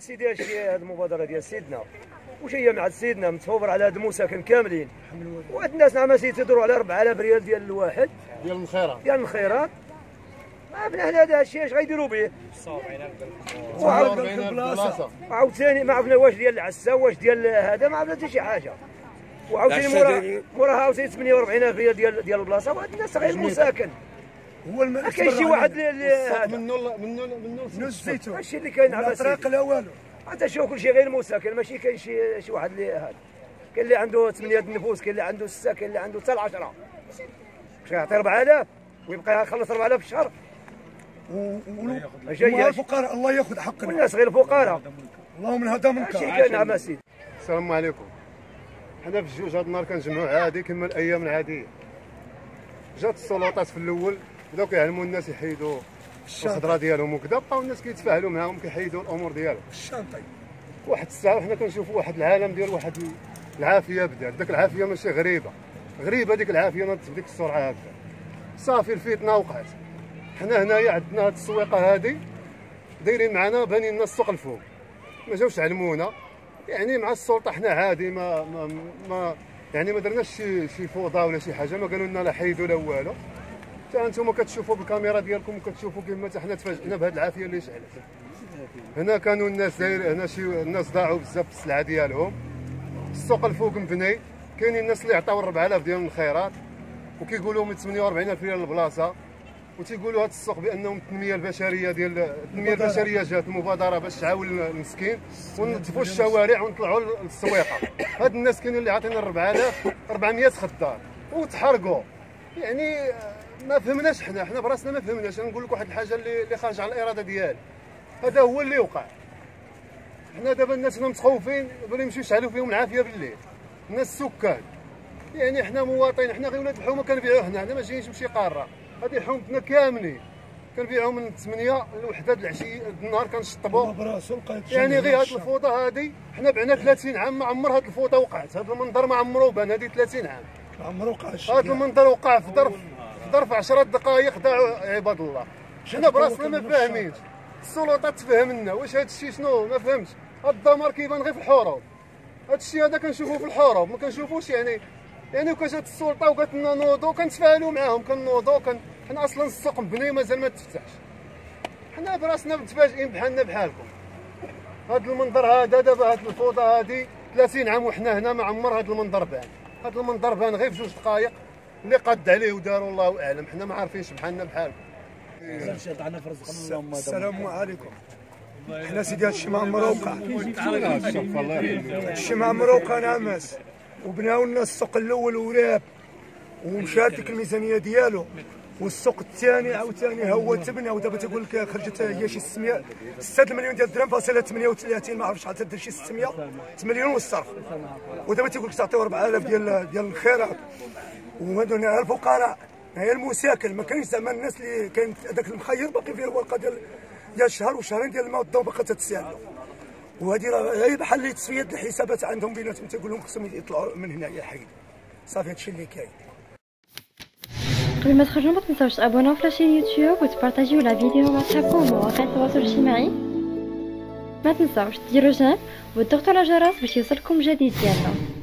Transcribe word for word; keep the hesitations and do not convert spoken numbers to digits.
سيدي هادشي هاد المبادره ديال سيدنا وجايه مع سيدنا متوفر على هاد المساكن كاملين، وهاد الناس نعم سيدي تدوروا على أربعة آلاف ريال ديال الواحد ديال الخيرات ديال الخيرات. ما بنا هذا الشيء اش غيديروا به؟ وعاوتاني ما عرفنا واش ديال العسا واش ديال هذا، ما عرفنا حتى شي حاجه. وعاوتاني مورا موراها عاوتاني ثمانية وأربعين ألف ريال ديال ديال البلاصه، وهاد الناس غير المساكن. هو الملك ما كاين شي واحد هذا منو منو منو الزيتون هادشي اللي كاين على الطريق لا والو. حتى شوف كلشي غير المساكن، ماشي كاين شي شي واحد اللي هذا. كاين اللي عنده ثمانية النفوس، كاين اللي عنده ستة، كاين اللي عنده حتى العشرة. واش غيعطي أربعة آلاف ويبقى يخلص أربعة آلاف في الشهر؟ جاي الفقراء الله ياخذ حقنا والناس غير الفقراء. اللهم من هذا منكر. هادشي كاين نعم سيدي. السلام عليكم. حنا في الجوج هاد النهار كنجمعوا عادي كما الايام العاديه. جات السلطات في الاول بداو كيعلموا الناس يحيدوا الخضره ديالهم وكذا، بقاو الناس كيتفاعلوا معاهم كيحيدوا الامور ديالهم. الشانطي واحد الساعه وحنا كنشوفوا واحد العالم ديال واحد العافيه بدات، داك العافيه ماشي غريبه، غريبه ديك العافيه ناضت بديك السرعه هكذا. صافي الفتنه وقعت. حنا هنايا عندنا هاد السويقه هادي دايرين معنا بانين لنا السوق الفوق، ما جاوش علمونا يعني مع السلطه حنا عادي ما ما, ما يعني ما درناش شي شي فوضى ولا شي حاجه، ما قالوا لنا لا حيدوا لا والو. حتى انتم كتشوفوا بالكاميرا ديالكم وكتشوفوا كيما حتى حنا تفاجئنا بهاد العافيه اللي شعلت. هنا كانوا الناس داير هنا شي الناس ضاعوا بزاف في السلعه ديالهم. السوق الفوق مبني، كاينين الناس اللي عطاو أربعة آلاف ديال الخيرات وكيقولوا من ثمانية وأربعين ألف ريال البلاصه، وتيقولوا هذا السوق بانهم التنميه البشريه ديال التنميه البشريه جات المبادره باش تعاون المسكين ونظفوا الشوارع ونطلعوا للسويقه. هاد الناس كاينين اللي عاطينا أربعة آلاف وأربعمية خدار وتحرقوا. يعني ما فهمناش حنا حنا براسنا ما فهمناش. نقول لك واحد الحاجه اللي اللي خارجه على الاراده ديالي، هذا هو اللي وقع. حنا دابا الناس هنا متخوفين بغاو يمشيو يشعلوا فيهم العافيه بالليل. الناس سكان يعني حنا مواطنين، حنا غير ولاد الحومه كنبيعوه هنا، حنا ما جايينش من شي قاره. هذه حومتنا كاملين كنبيعوا من ثمانية لوحده د العشيه النهار كنشطبوا. يعني غير هاد الفوضى هادي حنا بعنا ثلاثين عام ما عمر هاد الفوضى وقعت. هاد المنظر ما عمرو بان، هادي ثلاثين عام ما عمرو وقع. هاد المنظر وقع في ظرف في ظرف عشرة دقائق ضاعوا عباد الله. حنا براسنا ما فاهمينش، السلطات تفهمنا واش هاد الشيء شنو ما فهمتش. هاد الدمار كيبان غير في الحروب، هاد الشيء هذا كنشوفوه في الحروب ما كنشوفوش. يعني يعني وكا جات السلطه وقالت لنا نوضوا كنتفاعلوا معاهم كنوضوا كن حنا اصلا السوق مبني مازال ما تفتحش. حنا براسنا متفاجئين بحالنا بحالكم. هاد المنظر هذا دابا هاد الفوضى هادي ثلاثين عام وحنا هنا ما عمر هاد المنظر بان. هاد المنظر بان غير في جوج دقائق اللي قد عليه وداروا الله اعلم. حنا ما عارفينش بحالنا بحالكم. السلام عليكم. حنا سيدي هادشي ما عمرو وقع، هادشي ما عمرو وقع نعماس. وبناو لنا السوق الاول وراب ومشات ديك الميزانيه ديالو، والسوق الثاني عاوتاني هو تبنى ودابا تقول لك خرجت هي شي ستمية ستة مليون ديال الدرهم فاصله ثمانية وثلاثين ما عرفتش شحال تدير شي ستمية مليون والصرف. ودابا تيقول لك تعطيو أربعة آلاف ديال ديال الخيرات. وهادو الفقراء هي المساكن، ما كاينش زعما الناس اللي كاين هذاك المخير باقي فيه الورقه ديال ديال شهر وشهرين ديال الماء والضوء باقا تتسالوا. وهذه راه هي بحال اللي تصفيه الحسابات عندهم بيناتهم، تيقول لهم خصهم يطلعوا من هنايا حيد. صافي هادشي اللي كاين. قبل ما تخرجوا ما تنساوش تابوناو في لاشين يوتيوب وتبارطاجيو لا فيديو مع صحابكم ومواقع التواصل الاجتماعي. ما تنساوش ديروا جيم وتضغطوا على الجرس باش يوصلكم جديد ديالنا.